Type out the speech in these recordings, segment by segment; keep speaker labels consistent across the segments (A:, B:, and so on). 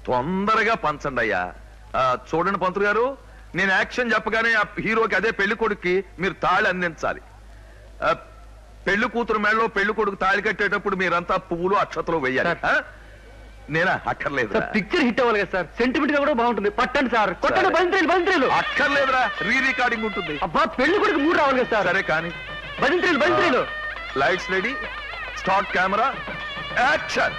A: తొందరగా పంచండి అయ్యా. చూడండి పంతులు గారు, నేను యాక్షన్ చెప్పగానే ఆ హీరోకి అదే పెళ్లి కొడుక్కి మీరు తాళి అందించాలి. పెళ్లి కూతురు మేడలో పెళ్లి కొడుకు తాళి కట్టేటప్పుడు మీరంతా పువ్వులు అక్షతలు వేయాలి. నేనా? అక్కర్లేదు.
B: పిక్చర్ హిట్ అవ్వాలి కదా సార్, సెంటిమెంట్ గా కూడా బాగుంటుంది. పట్టండి సార్, కొట్టండి. భజంత్రీలు
A: అక్కర్లేదురా, రీ రికార్డింగ్ ఉంటుంది.
B: అబ్బా పెళ్లి కొడుకు 3 రావాలి కదా సార్.
A: సరే కానీ
B: భజంత్రీలు.
A: Lights ready, start camera, action.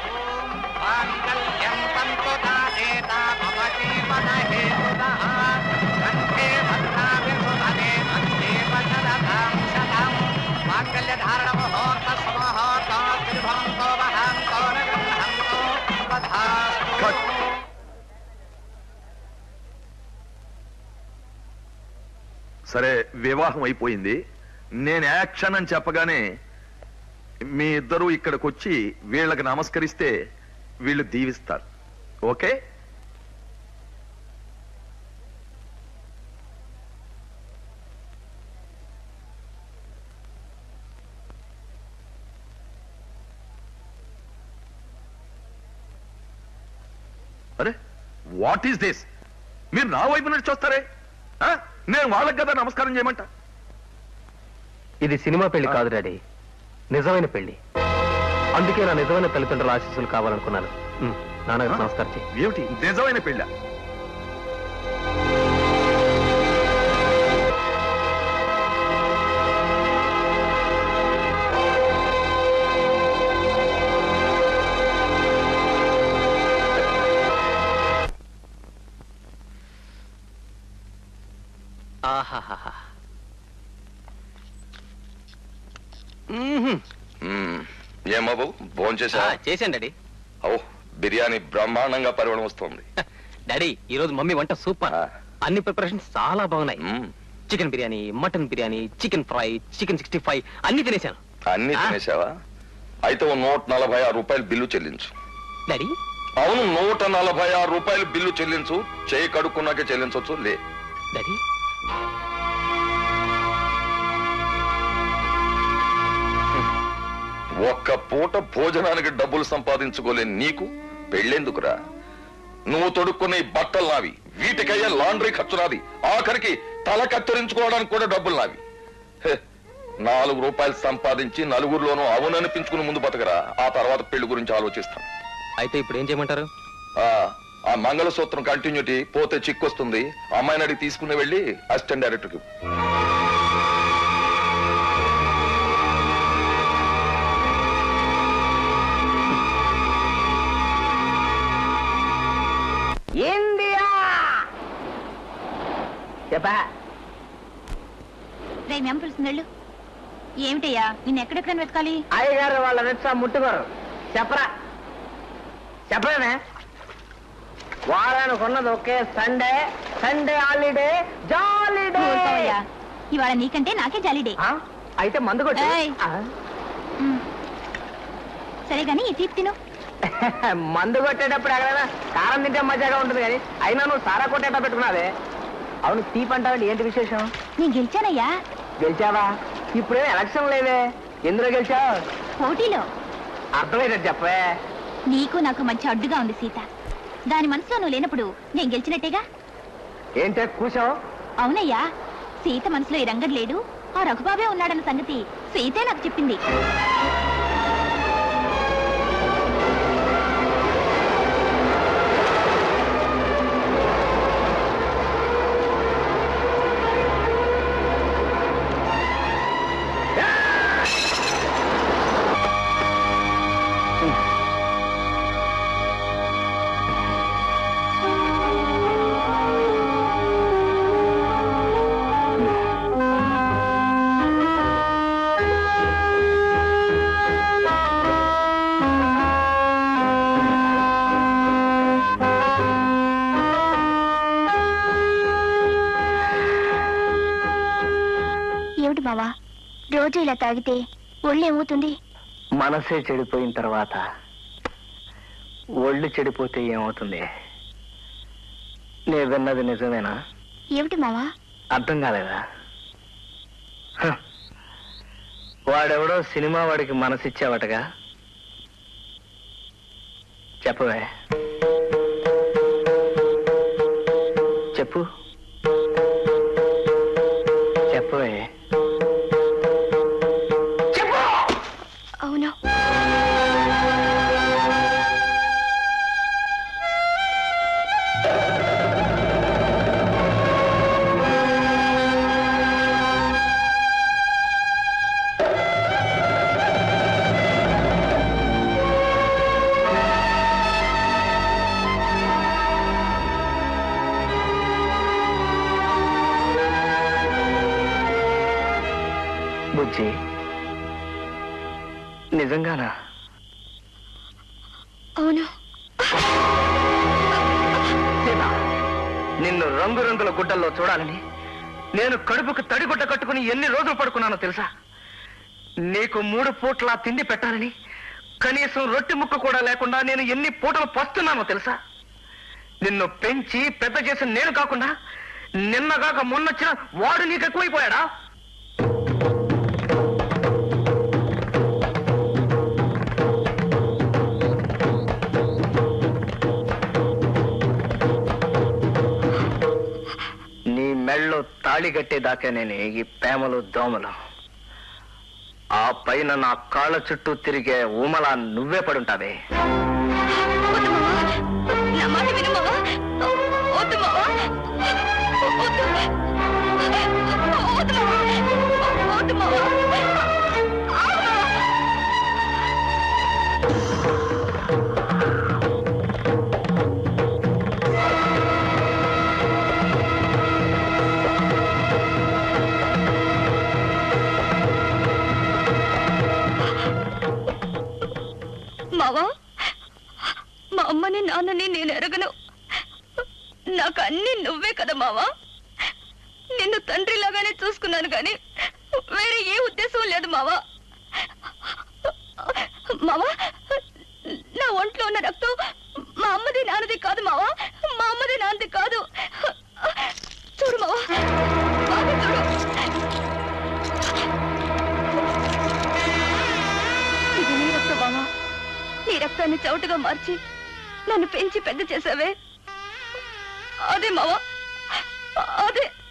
A: సరే, వివాహం అయిపోయింది. నేను యాక్షన్ అని చెప్పగానే మీ ఇద్దరు ఇక్కడికి వచ్చి వీళ్ళకి నమస్కరిస్తే వీళ్ళు దీవిస్తారు. ఓకే? అరే వాట్ ఈస్ దిస్? మీరు నా వైపు నుంచి చూస్తారే, నేను వాళ్ళకి కదా నమస్కారం చేయమంట.
B: ఇది సినిమా పెళ్లి కాదు డాడీ, నిజమైన పెళ్లి. అందుకే నా నిజమైన తల్లిదండ్రుల ఆశీస్సులు కావాలనుకున్నాను. నాన్నగారు నమస్కారం చేయి.
A: ఏమిటి నిజమైన పెళ్ళ? ఏం బాబు, భోజనం చేసా?
B: చేశాను డాడీ.
A: ఓ, బిర్యానీ బ్రహ్మాండంగా పరిమాణం వస్తుంది.
B: డాడీ ఈ రోజు మమ్మీ వంట సూపర్. అన్ని ప్రిపరేషన్స్ చాలా బాగున్నాయి. Chicken biryani, mutton biryani, chicken fry, chicken 65 అన్ని తినేశాను.
A: అన్ని తినేసావా? అయితే 146 రూపాయలు బిల్లు చెల్లించు.
B: డాడీ?
A: అవును, 146 రూపాయలు బిల్లు చెల్లించు. చేయి కడుక్కున్నాకే చెల్లించవచ్చు. లే
B: డాడీ.
A: ఒక్క పూట భోజనానికి డబ్బులు సంపాదించుకోలేని నీకు పెళ్ళెందుకురా? నువ్వు తొడుక్కునే బట్టలు నావి, వీటికయ్యే లాండ్రీ ఖర్చు నాది, ఆఖరికి తల కత్తిరించుకోవడానికి కూడా డబ్బులు నావి. 4 రూపాయలు సంపాదించి నలుగురిలోనూ అవుననిపించుకుని ముందు బతకరా, ఆ తర్వాత పెళ్లి గురించి ఆలోచిస్తాను.
B: అయితే ఇప్పుడు ఏం చేయమంటారు?
A: ఆ మంగళసూత్రం కంటిన్యూటీ పోతే చిక్కొస్తుంది. అమ్మాయిని అడిగి తీసుకుని వెళ్ళి అసిస్టెంట్ డైరెక్టర్కి.
C: ఇండియా చెప్పా
D: రేమేం పిలుస్తుందళ్ళు? ఏమిటయ్యా, నిన్ను ఎక్కడెక్కడ వెతకాలి?
C: అయ్యగారు వాళ్ళ రిక్షా ముట్టుకోరు. చెప్పరా చెప్పరానే? వారానికి ఉన్నది ఒకే సండే. Sunday holiday, jolly day.
D: ఇవాళ నీకంటే నాకే జాలీడే.
C: అయితే మందు కొట్టు.
D: సరే గాని ఈ తీపి తిను.
C: మందు కొట్టేటప్పుడు ఎక్కడైనా కారం తింటే మజాగా ఉంటుంది కానీ, అయినా నువ్వు సారా కొట్టేట పెట్టుకున్నావే. అవును, తీపి అంటావండి, ఏంటి విశేషం?
D: నేను గెలిచానయ్యా.
C: గెలిచావా? ఇప్పుడేమో ఎలక్షన్ లేవే, ఎందులో గెలిచావు?
D: పోటీలో.
C: అర్థమయ్యేటట్టు చెప్పే.
D: నీకు నాకు మధ్య అడ్డుగా ఉంది సీత. దాని మనసులో నువ్వు లేనప్పుడు నేను గెలిచినట్టేగా.
C: ఏంటే కూర్చోవు?
D: అవునయ్యా, సీత మనసులో ఈ రంగడు లేడు, ఆ రఘుబాబే ఉన్నాడన్న సంగతి సీతే నాకు చెప్పింది.
E: బావా, రోజు ఇలా తాగితే ఒళ్ళు ఏమవుతుంది?
C: మనసే చెడిపోయిన తర్వాత ఒళ్ళు చెడిపోతే ఏమవుతుంది? నేను విన్నది నిజమేనా?
E: ఏమిటి మావా?
C: అర్థం కాలేదా? వాడెవడో సినిమా వాడికి మనసిచ్చావటగా, చెప్పవే. చెప్పు చెప్పవే. చెప్పు.
E: అవును.
C: బుజ్జి, నిజంగానా?
E: అవును.
C: సీత, నిన్ను రంగురంగుల గుడ్డల్లో చూడాలని నేను కడుపుకు తడిగుడ్డ కట్టుకుని ఎన్ని రోజులు పడుకున్నానో తెలుసా? నీకు 3 పూట్ల తిండి పెట్టాలని కనీసం రొట్టె ముక్క కూడా లేకుండా నేను ఎన్ని పూటలు పస్తున్నానో తెలుసా? నిన్ను పెంచి పెద్ద చేసిన నేను కాకుండా నిన్నగాక మొన్నొచ్చిన వాడు నీకు ఎక్కువైపోయాడా? నీ మెళ్ళో తాళి కట్టేదాకా నేను ఈ ప్రేమలు దోమలు, ఆ పైన నా కాళ్ళ చుట్టూ తిరిగే ఊమలా నువ్వే పడుంటావే.
E: నా మాట విను మావా. వద్దు మావా. వద్దు. వద్దు మావా. వద్దు మావా. మావా, మా అమ్మని నాన్నని నేను ఎరగను. నాకు అన్ని నువ్వే కదా మావా. నిన్ను తండ్రిలాగానే చూసుకున్నాను కానీ వేరే ఏ ఉద్దేశం లేదు మావా. మావా, నా ఒంట్లో ఉన్న రక్తం మా అమ్మది నాన్నది కాదు మావా. మా అమ్మది నాన్నది కాదు. చూడు మావా, బాగా చూడు. ఇది నీ రక్తం మావా. నీ రక్తాన్ని చౌటుగా మార్చి నన్ను పెంచి పెద్ద చేసావే, అదే మావా, అదే.